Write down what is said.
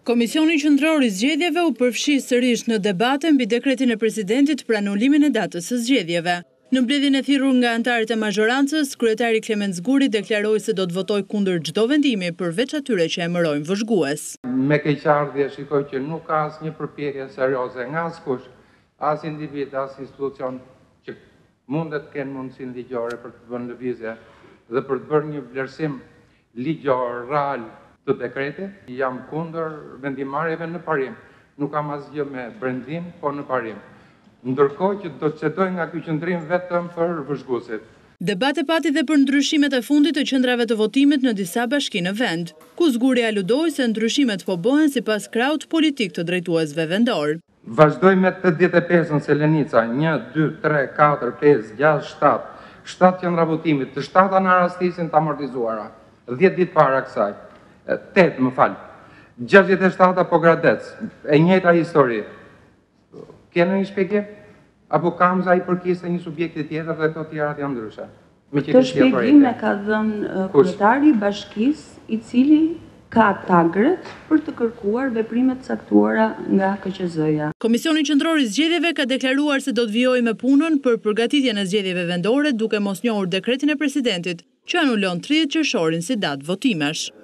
Komisioni Qendror i Zgjedhjeve u përfshi sërish në debate mbi dekretin e presidentit për anullimin e datës së zgjedhjeve. Në mbledhjen e thirrur nga anëtarët e mazhorancës, kryetari Klement Zguri deklaroi se do të votojë kundër çdo vendimi, përveç atyre që emërojnë vëzhgues. Me keqardhje shikoj që nuk ka asnjë përpjekje serioze nga askush, as individ, as institucion që mundet të kenë mundësinë ligjore për të vënë lëvizje dhe për të bërë një vlerësim ligjor real të dekretit. Jam kundër vendimarrjeve në parim. Nuk kam asgjë me brendim, po në parim. Ndërkohë që do të cedoj nga ky qëndrim vetëm për vëzhguesit. Debate pati dhe për ndryshimet e fundit të qendrave të votimit në disa bashki në vend, ku Zguri aludoi se ndryshimet po bëhen sipas kraut politik të drejtuesve vendor. Vazhdoj me 85-ën Selenica, 1, 2, 3, 4, 5, 6, 7. 7 qendra votimit, të 7 në rastisin të amortizuara. 10 ditë para kësaj. 8, më fal. 67 po Gradec, e njëjta histori. Keni një shpjegim? Apo kamza i përkiste një subjekti tjetër dhe këto tjerat janë ndryshe? Këtë shpjegime ka dhënë kryetari i bashkisë, i cili ka tagret për të kërkuar veprimet caktuara nga KQZ-ja. Komisioni Qendror i Zgjedhjeve ka deklaruar se do të vijojë me punën për përgatitjen e zgjedhjeve vendore duke mos njohur dekretin e presidentit që anulon 30 qershorin si datë votimesh.